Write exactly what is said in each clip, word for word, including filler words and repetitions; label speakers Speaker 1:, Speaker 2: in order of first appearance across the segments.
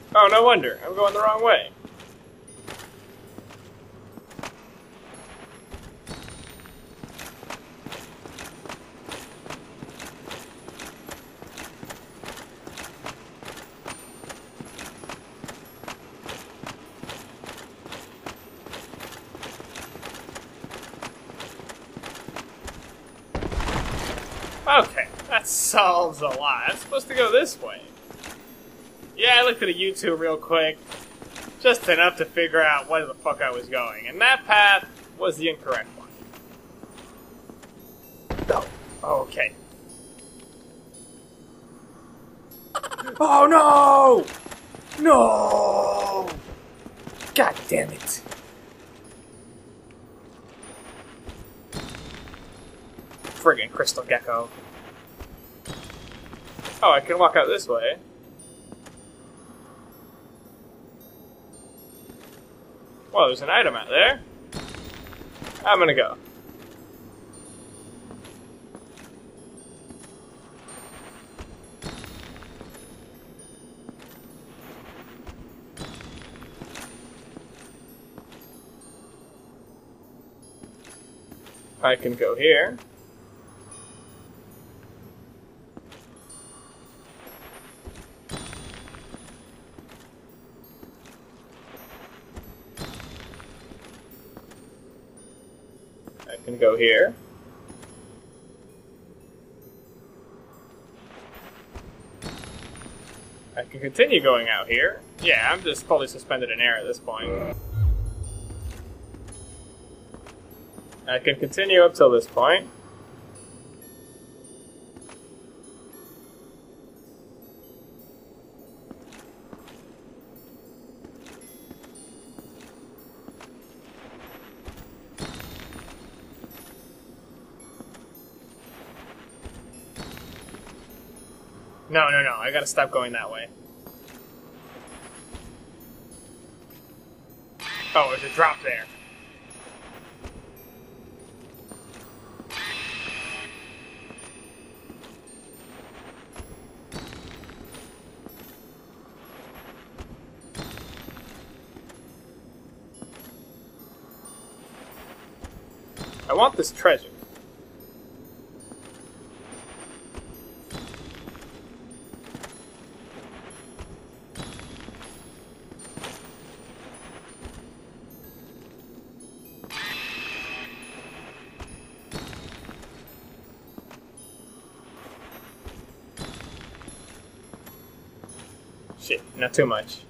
Speaker 1: Oh, no wonder. I'm going the wrong way. Okay, that solves a lot. I'm supposed to go this way. Yeah, I looked at a YouTube real quick. Just enough to figure out where the fuck I was going. And that path was the incorrect one. No. Oh, okay. Oh, no! No! God damn it. Friggin' crystal gecko. Oh, I can walk out this way. Well, there's an item out there. I'm gonna go. I can go here. I can go here. I can continue going out here. Yeah, I'm just fully suspended in air at this point. I can continue up till this point. No, no, no, I gotta stop going that way. Oh, there's a drop there. I want this treasure. Shit, not too much.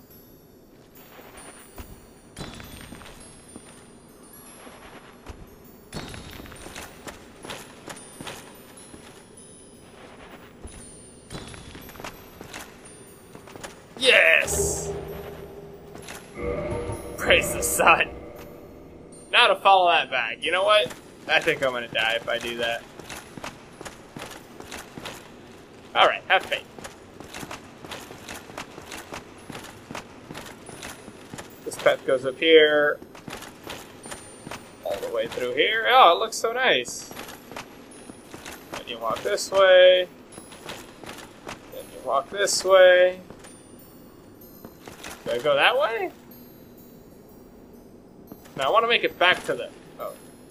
Speaker 1: Yes! Praise the sun. Now to follow that back. You know what? I think I'm gonna die if I do that. Alright, have faith. This path goes up here. All the way through here. Oh, it looks so nice. Then you walk this way. Then you walk this way. Do I go that way? No, I want to make it back to the... Oh.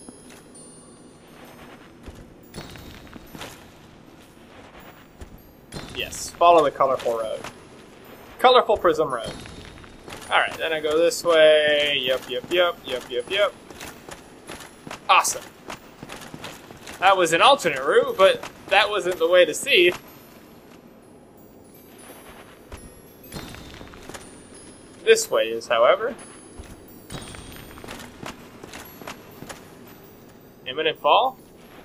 Speaker 1: Yes, follow the colorful road. Colorful Prism Road. Alright, then I go this way. Yep, yep, yep, yep, yep, yep. Awesome. That was an alternate route, but that wasn't the way to Seath. This way is, however. Imminent fall?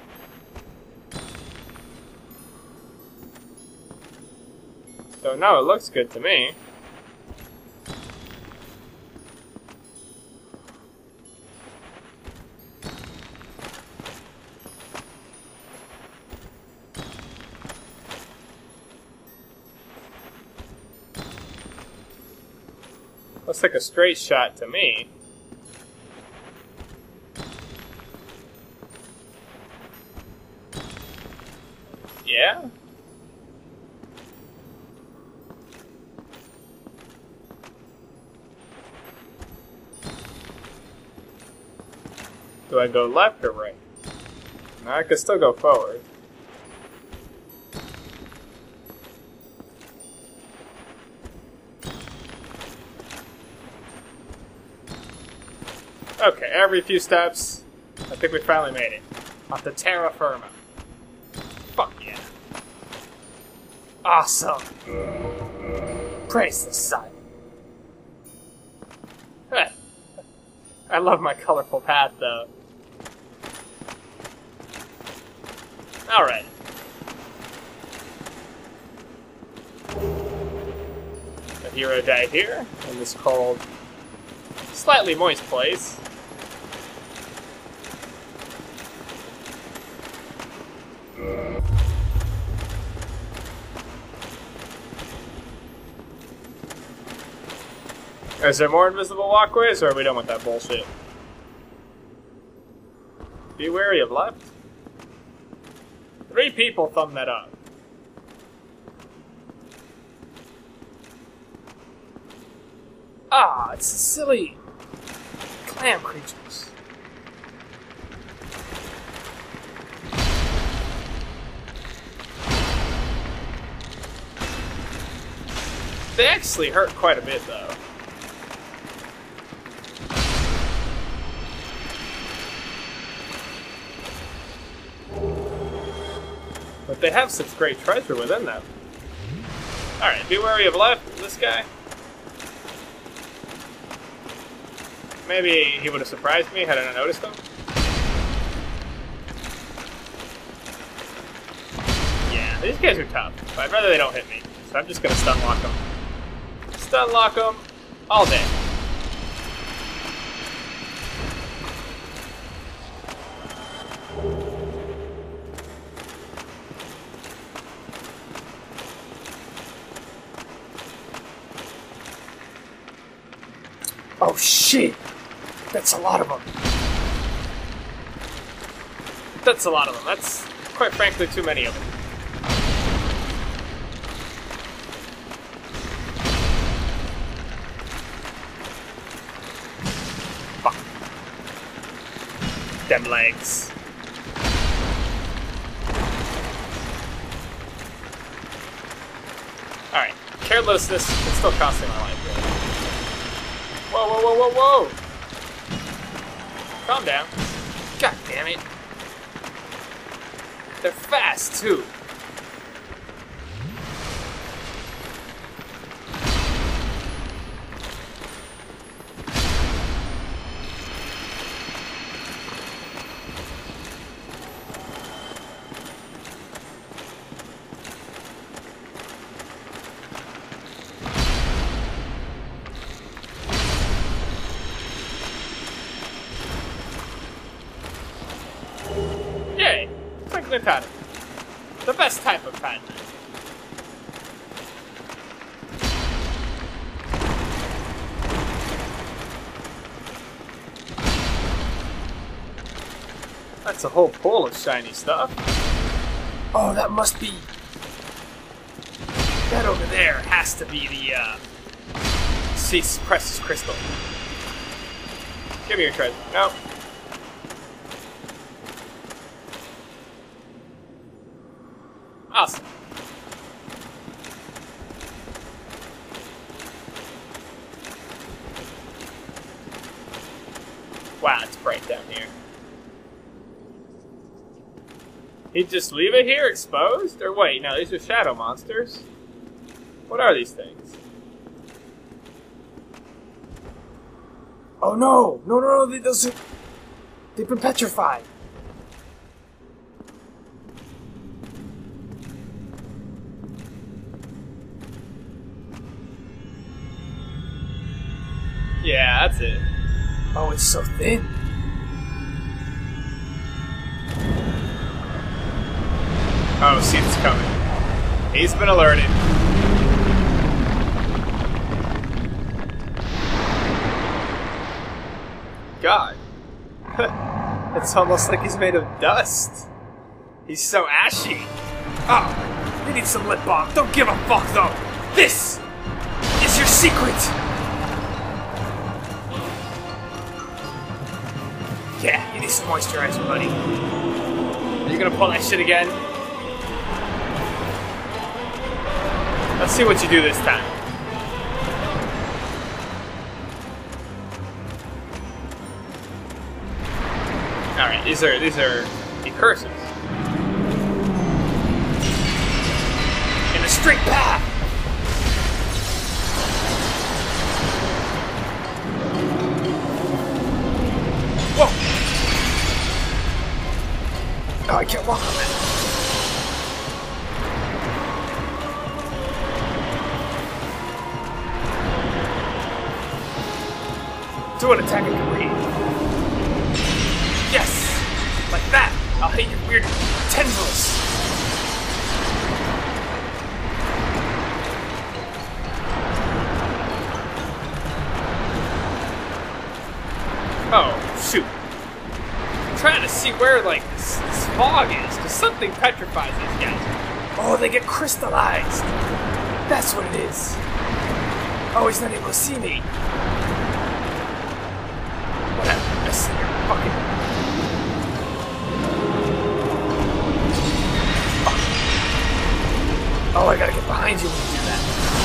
Speaker 1: Don't know, it looks good to me. Looks like a straight shot to me. Yeah? Do I go left or right? No, I could still go forward. Okay, every few steps, I think we finally made it. On the terra firma. Fuck yeah. Awesome. Praise the sun. I love my colorful path, though. Alright. A hero died here, in this cold, slightly moist place. Is there more invisible walkways, or are we done with that bullshit? Be wary of left. Three people thumbed that up. Ah, it's the silly clam creatures. They actually hurt quite a bit, though. But they have such great treasure within them. Alright, be wary of left, this guy. Maybe he would have surprised me had I not noticed him. Yeah, these guys are tough, but I'd rather they don't hit me. So I'm just gonna stun lock them. Stun lock them all day. Oh shit! That's a lot of them. That's a lot of them. That's, quite frankly, too many of them. Fuck. Them legs. Alright. Carelessness is still costing my life, really. Whoa, whoa, whoa, whoa, whoa! Calm down. God damn it. They're fast, too. Pattern. The best type of pattern. That's a whole pool of shiny stuff. Oh, that must be... That over there has to be the, uh... Seath's precious crystal. Give me your treasure. No. Awesome. Wow, it's bright down here. He'd just leave it here exposed? Or wait, no, these are shadow monsters. What are these things? Oh no! No, no, no, they, those are... They've been petrified. Yeah, that's it. Oh, it's so thin. Oh, Seath's coming. He's been alerted. God. It's almost like he's made of dust. He's so ashy. Oh, you need some lip balm. Don't give a fuck, though. This is your secret. Yeah, you need some moisturizer, buddy. Are you gonna pull that shit again? Let's see what you do this time. Alright, these are these are the curses. In a straight path! Whoa! Oh, I can't walk on that. Do an attack and breathe. Yes! Like that! I'll hit your weird tendrils! Oh, shoot. I'm trying to see where, like, this, this fog is, because something petrifies these guys. Oh, they get crystallized! That's what it is! Oh, he's not able to see me! Whatever, I see your fucking... Oh. Oh, I gotta get behind you when you do that.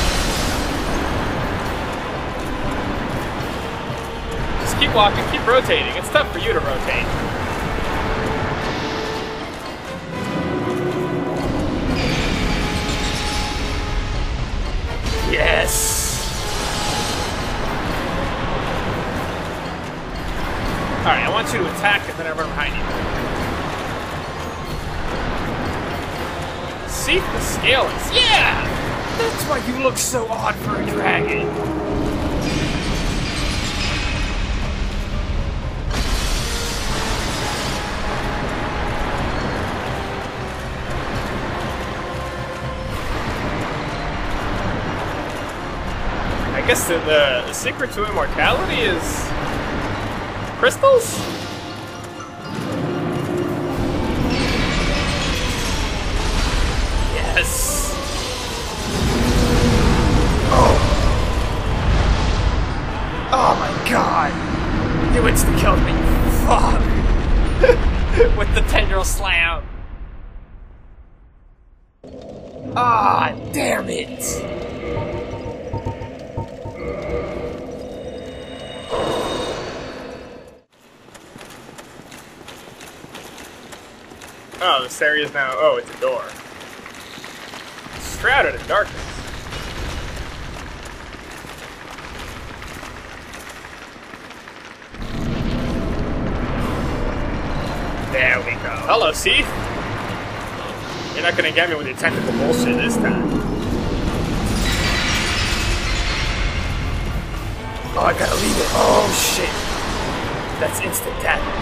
Speaker 1: Just keep walking, keep rotating. It's tough for you to rotate. Yes! Alright, I want you to attack and then I run behind you. Seath the Scaleless. Yeah! That's why you look so odd for a dragon. I guess the, the, the secret to immortality is... crystals? Yes! Oh! Oh my god! You insta-killed me, fuck! With the tendril slam! Ah, damn it! Oh, this area is now... Oh, it's a door. Shrouded in darkness. There we go. Hello, Seath. You're not gonna get me with your technical bullshit this time. Oh, I gotta leave it. Oh, shit. That's instant death.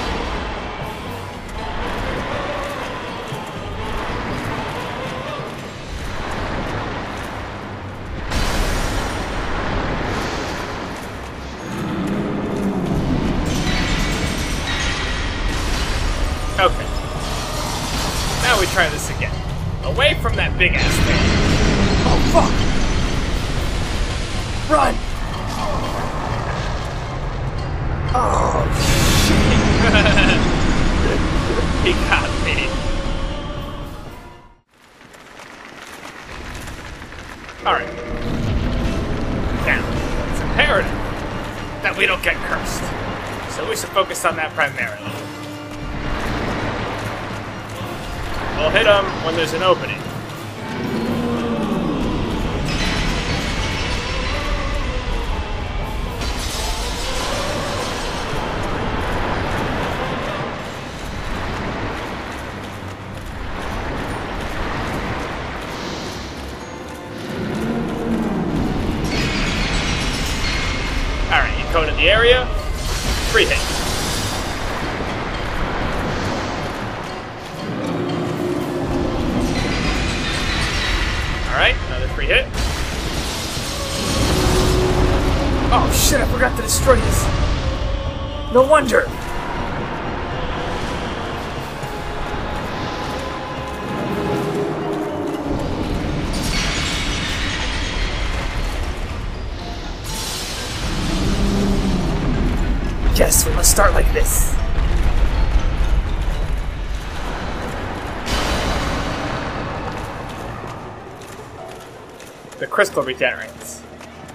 Speaker 1: Okay. Now we try this again. Away from that big ass thing. Oh fuck! Run! Oh shit! He got me. Alright. Now, it's imperative that we don't get cursed. So we should focus on that primarily. We'll hit them when there's an opening. Alright, you coded the area. Free hit. Alright, another free hit. Oh shit, I forgot to destroy this. No wonder. Yes, we must start like this. the crystal regenerates.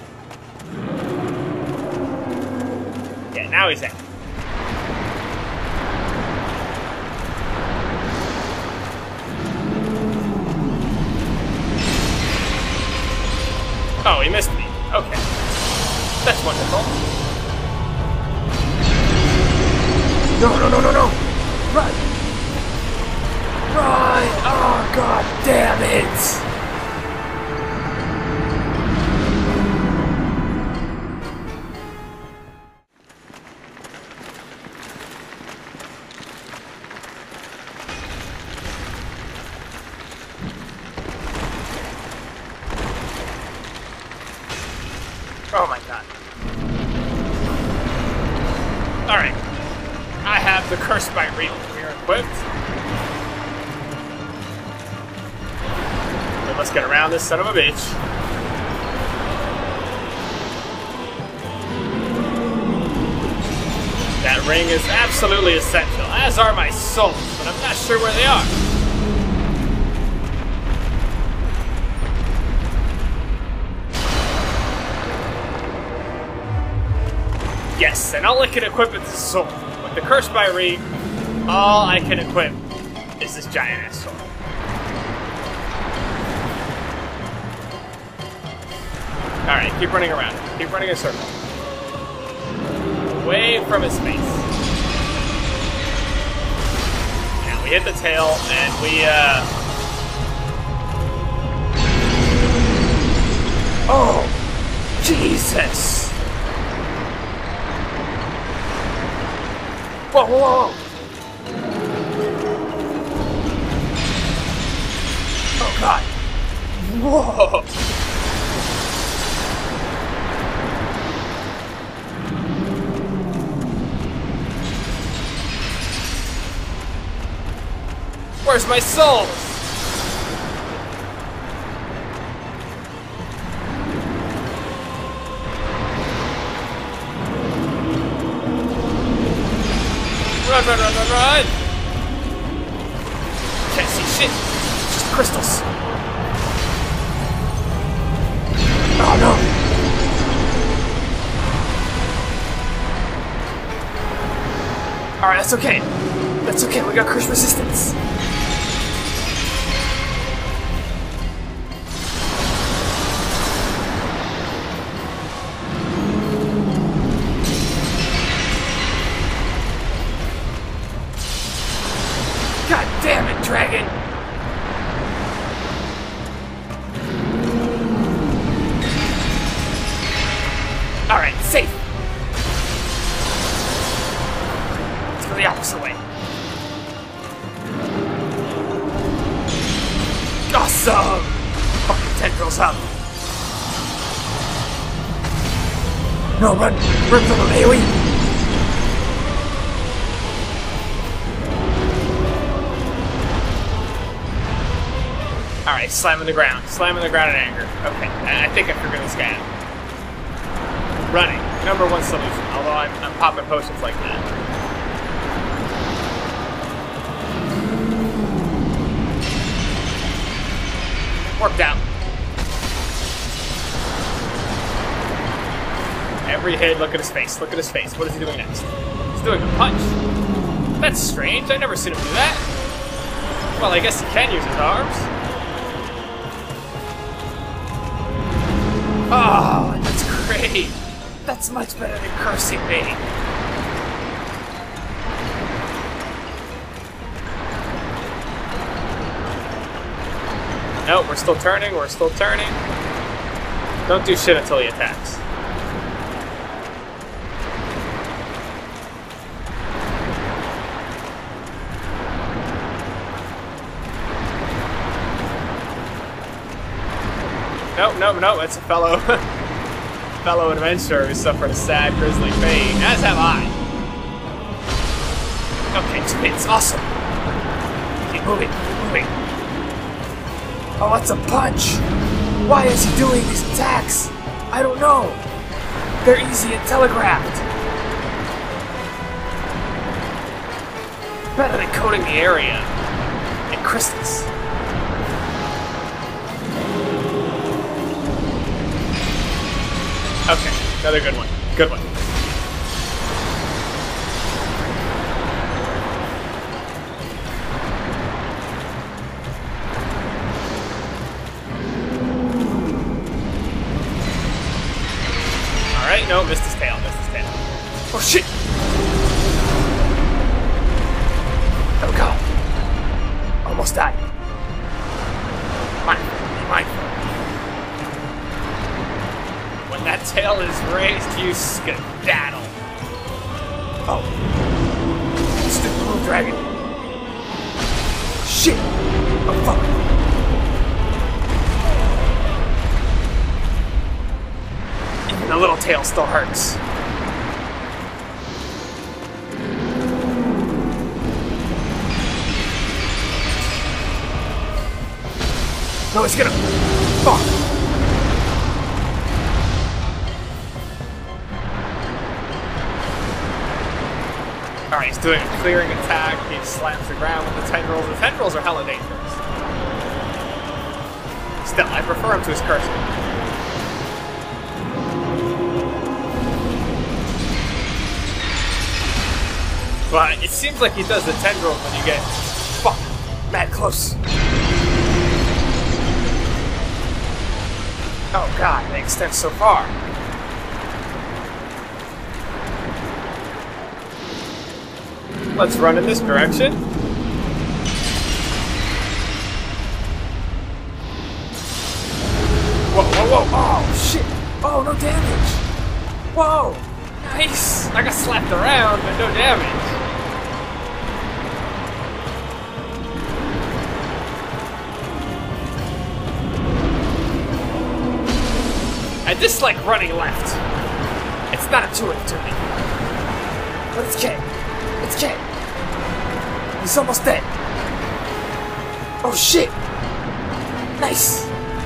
Speaker 1: Yeah, now he's in. Oh, he missed me. Okay. That's wonderful.
Speaker 2: No, no, no, no, no! Run! Run! Oh, god damn it!
Speaker 1: Oh my god. Alright. I have the Cursed by Reap here equipped. So let's get around this son of a bitch. That ring is absolutely essential, as are my souls, but I'm not sure where they are. Yes, and all I can equip is the sword. With the Curse by Reap, all I can equip is this giant-ass sword. Alright, keep running around. Keep running in a circle. Away from his face. Now we hit the tail, and we, uh...
Speaker 2: Oh! Jesus! Whoa, whoa, whoa! Oh god!
Speaker 1: Whoa! Where's my soul? Run, run, run, run, run! Can't see shit. Just crystals.
Speaker 2: Oh no!
Speaker 1: Alright, that's okay. That's okay, we got curse resistance.
Speaker 2: God damn it, dragon!
Speaker 1: Alright, safe. Let's go the opposite way. Awesome! Fucking tendrils up.
Speaker 2: No, run! Run from him, AoE!
Speaker 1: Alright, slamming the ground. Slamming the ground in anger. Okay, I, I think I figured this guy out. Running. Number one solution, although I'm, I'm popping potions like that. Worked out. Every hit, look at his face. Look at his face. What is he doing next? He's doing a punch. That's strange. I've never seen him do that. Well, I guess he can use his arms. Oh, that's great. That's much better than cursing me. Nope, we're still turning, we're still turning. Don't do shit until he attacks. Nope, nope, nope, it's a fellow fellow adventurer who suffered a sad, grisly fate, as have I. Okay, it's awesome. Keep moving, keep moving.
Speaker 2: Oh, that's a punch! Why is he doing these attacks? I don't know. They're easy and telegraphed.
Speaker 1: Better than coating the area in crystals. Another good one. Good one. Alright, no, missed his tail, missed his tail. Oh shit!
Speaker 2: Oh god. Almost died. Mindful, be mindful.
Speaker 1: When that tail is raised, you skedaddle.
Speaker 2: Oh. Stupid little dragon. Shit! Oh fuck. Even the little tail still hurts. No, it's gonna... Fuck!
Speaker 1: Alright, he's doing a clearing attack. He slams the ground with the tendrils. The tendrils are hella dangerous. Still, I prefer him to his cursor. But it seems like he does the tendrils when you get... Fuck!
Speaker 2: Mad close. Oh god, they extend so far.
Speaker 1: Let's run in this direction.
Speaker 2: Whoa, whoa, whoa! Oh, shit! Oh, no damage! Whoa!
Speaker 1: Nice! I got slapped around, but no damage. I dislike running left. It's not intuitive to me.
Speaker 2: But it's K. It's K. He's almost dead. Oh shit! Nice!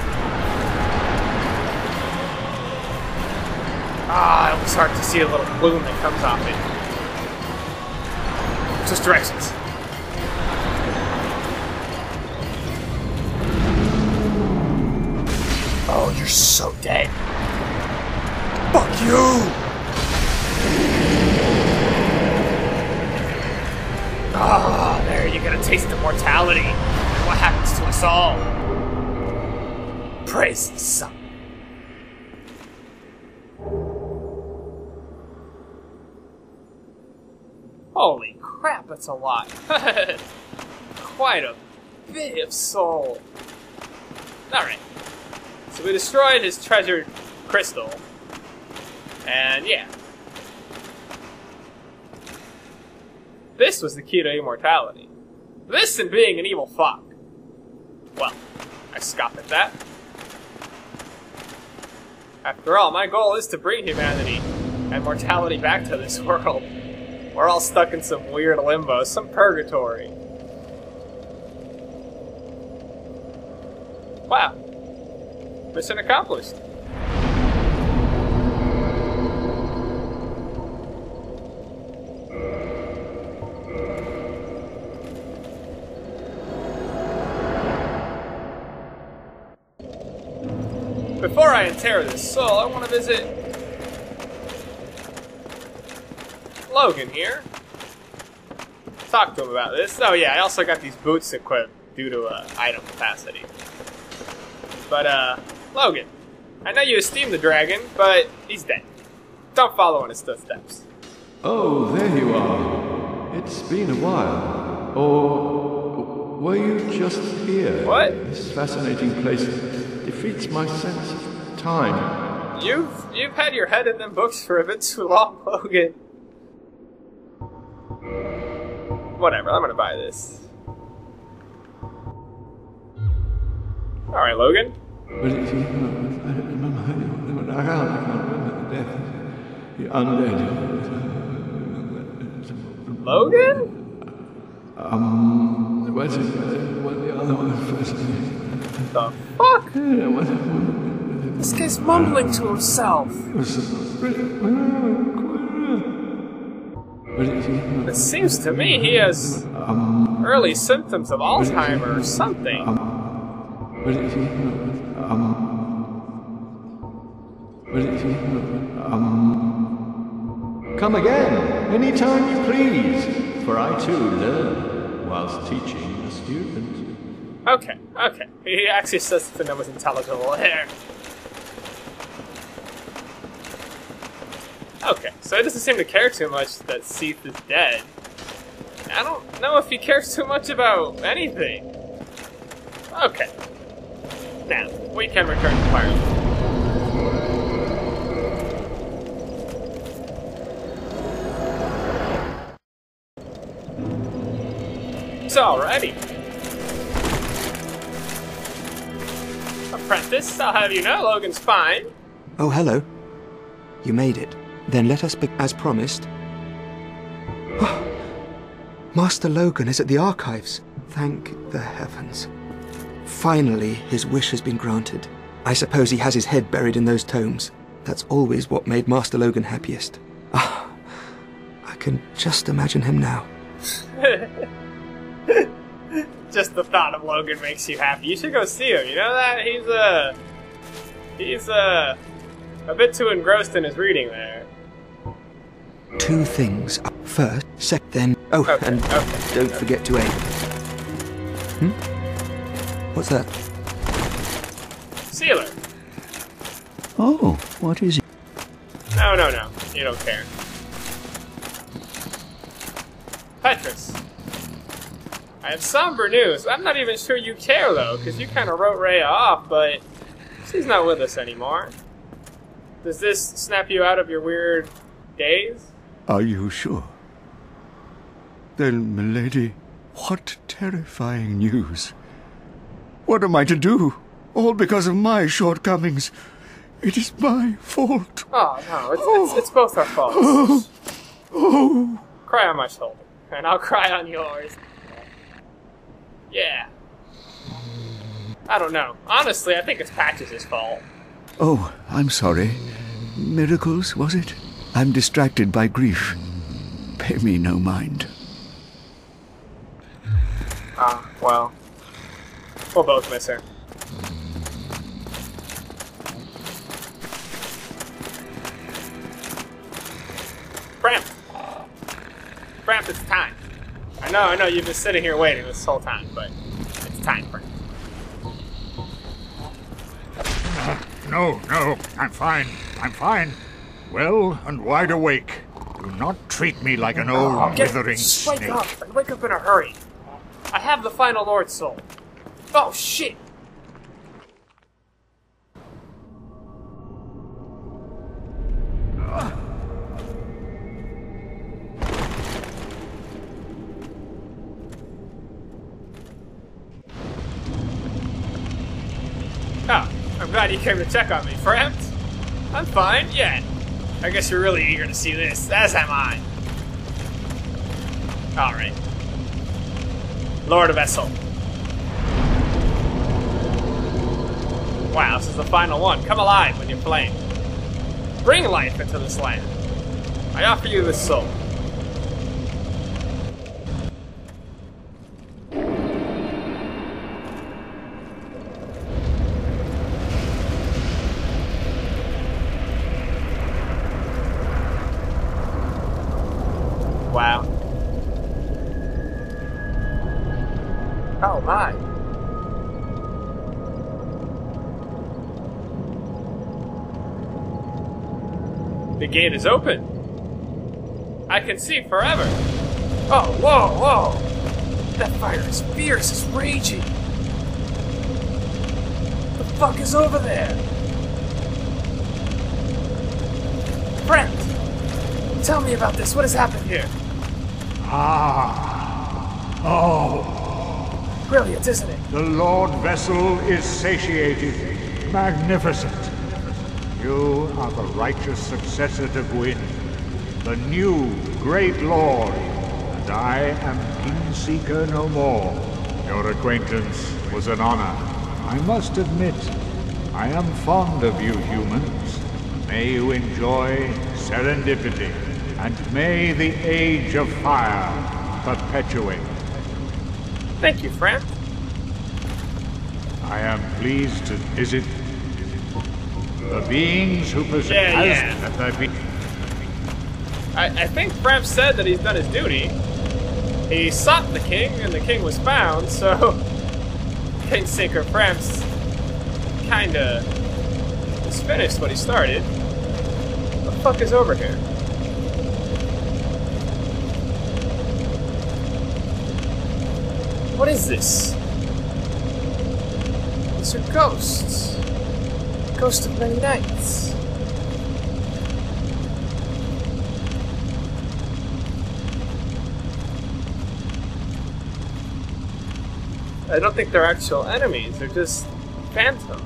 Speaker 1: Ah, it was hard to see a little bloom that comes off it. Just directions.
Speaker 2: Oh, you're so dead. Fuck you!
Speaker 1: Ah, there, you get a taste of mortality. And what happens to us all?
Speaker 2: Praise the sun.
Speaker 1: Holy crap, that's a lot. Quite a bit of soul. Alright. So we destroyed his treasured crystal. And yeah. This was the key to immortality. This and being an evil fuck. Well, I scoff at that. After all, my goal is to bring humanity and mortality back to this world. We're all stuck in some weird limbo, some purgatory. Wow. Mission accomplished. Before I inter this soul, I want to visit Logan here. Talk to him about this. Oh yeah, I also got these boots equipped due to uh, item capacity. But uh, Logan, I know you esteem the dragon, but he's dead. Don't follow in his footsteps.
Speaker 3: Oh, there you are. It's been a while. Or were you just here?
Speaker 1: What?
Speaker 3: This fascinating place defeats my sense of time.
Speaker 1: You've you've had your head in them books for a bit too long, Logan. Whatever, I'm gonna buy this. Alright, Logan.
Speaker 3: But it's, I can't remember the death. The undead.
Speaker 1: Logan?
Speaker 3: Um, what's it? What the other one first?
Speaker 1: The fuck?
Speaker 3: Yeah, what?
Speaker 2: This guy's mumbling to himself.
Speaker 1: It seems to me he has early symptoms of Alzheimer's or something.
Speaker 3: What is he? Um. What is he? Um. come again, any time you please, for I too learn whilst teaching a student.
Speaker 1: Okay, okay. He actually says something that was intelligible there. Okay, so he doesn't seem to care too much that Seath is dead. I don't know if he cares too much about anything. Okay. Now, we can return to Pirate. So, alrighty. Apprentice, I'll have you know Logan's fine.
Speaker 4: Oh, hello. You made it. Then let us begin as promised. Master Logan is at the archives. Thank the heavens. Finally, his wish has been granted. I suppose he has his head buried in those tomes. That's always what made Master Logan happiest. Ah, I can just imagine him now.
Speaker 1: Just the thought of Logan makes you happy. You should go see him. You know that? He's, uh... He's, uh... a bit too engrossed in his reading there.
Speaker 4: Two things. First, sec, then... Oh,
Speaker 1: okay,
Speaker 4: and
Speaker 1: okay,
Speaker 4: don't
Speaker 1: okay.
Speaker 4: forget to aid. Hmm? What's that?
Speaker 1: Sealer.
Speaker 5: Oh, what is it?
Speaker 1: No, no, no. You don't care. Petrus. I have somber news. I'm not even sure you care, though, because you kind of wrote Rhea off, but she's not with us anymore. Does this snap you out of your weird daze?
Speaker 5: Are you sure? Then, milady, what terrifying news. What am I to do? All because of my shortcomings. It is my fault.
Speaker 1: Oh, no, it's, oh. it's, it's both our faults.
Speaker 5: Oh. Oh.
Speaker 1: Cry on my shoulder, and I'll cry on yours. Yeah. I don't know. Honestly, I think it's Patches' fault.
Speaker 5: Oh, I'm sorry. Miracles, was it? I'm distracted by grief. Pay me no mind.
Speaker 1: Ah, well. We'll both miss her. Bram! Bram, it's time. I know, I know, you've been sitting here waiting this whole time, but it's time, Bram.
Speaker 6: Uh, no, no, I'm fine, I'm fine. Well and wide awake. Do not treat me like an old
Speaker 1: Oh, get,
Speaker 6: withering
Speaker 1: just
Speaker 6: snake.
Speaker 1: wake up, and wake up in a hurry. I have the final Lord Soul. Oh, shit! Oh, I'm glad you came to check on me, friend. I'm fine, yeah. I guess you're really eager to see this, as am I. Alright. Lord of Essel. Wow, this is the final one. Come alive with your flame. Bring life into this land. I offer you this soul. Wow. Oh my. The gate is open. I can see forever. Oh, whoa, whoa. That fire is fierce, it's raging. The fuck is over there? Brent, tell me about this. What has happened here?
Speaker 6: Ah. Oh.
Speaker 1: Brilliant, isn't it?
Speaker 6: The Lord Vessel is satiated. Magnificent. You are the righteous successor to Gwyn, the new great Lord, and I am Kingseeker no more. Your acquaintance was an honor. I must admit, I am fond of you humans. May you enjoy serendipity, and may the age of fire perpetuate.
Speaker 1: Thank you, friend.
Speaker 6: I am pleased to visit the beings who possess
Speaker 1: Yeah, yeah.
Speaker 6: that there be.
Speaker 1: I, I think Framps said that he's done his duty. He sought the king, and the king was found, so... King Sinker Framps kinda has finished what he started. What the fuck is over here? What is this? These are ghosts. Ghosts of many nights. I don't think they're actual enemies, they're just phantoms.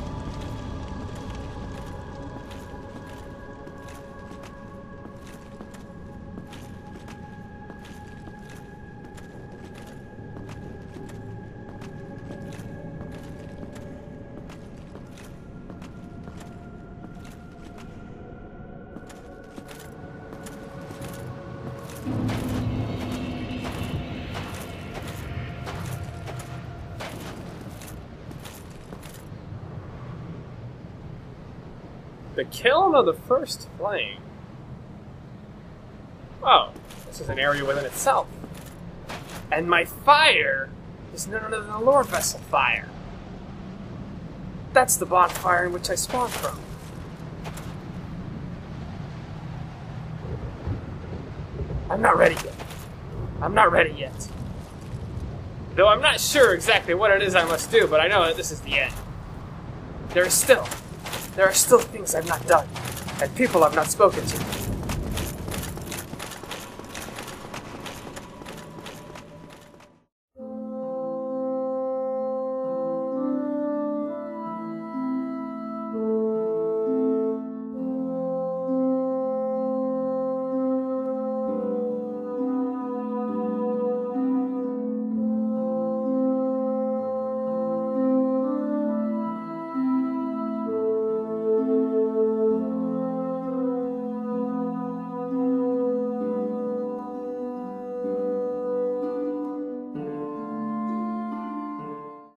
Speaker 1: The kiln of the first flame. Oh, this is an area within itself. And my fire is none other than the Lord Vessel fire. That's the bonfire in which I spawned from. I'm not ready yet. I'm not ready yet. Though I'm not sure exactly what it is I must do, but I know that this is the end. There is still... There are still things I've not done, and people I've not spoken to.